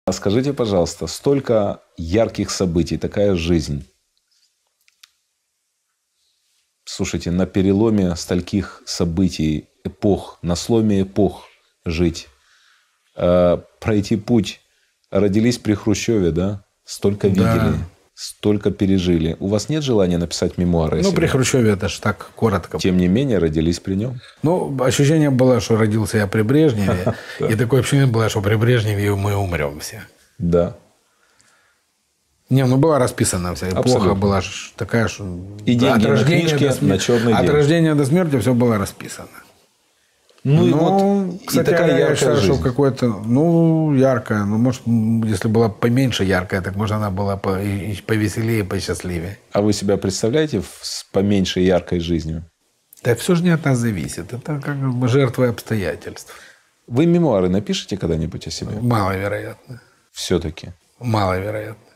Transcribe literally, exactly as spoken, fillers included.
А скажите, пожалуйста, столько ярких событий, такая жизнь. Слушайте, на переломе стольких событий, эпох, на сломе эпох жить, э, пройти путь. Родились при Хрущеве, да? Столько видели, да. Столько пережили. У вас нет желания написать мемуары? Ну, при Хрущеве это ж так коротко. Тем не менее, родились при нем. Ну, ощущение было, что родился я при Брежневе. И такое ощущение было, что при Брежневе мы умрем все. Да. Не, ну была расписана вся эпоха, абсолютно. Была же такая, что и деньги на книжке, на черный день. От рождения до смерти все было расписано. Ну, и вот, кстати, и такая я яркая считаю, жизнь. что какое-то, ну, яркая, ну, может, если была поменьше яркая, так может, она была повеселее, посчастливее. А вы себя представляете с поменьше яркой жизнью? Да все же не от нас зависит. Это как бы жертвы обстоятельств. Вы мемуары напишете когда-нибудь о себе? Маловероятно. Все-таки? Маловероятно.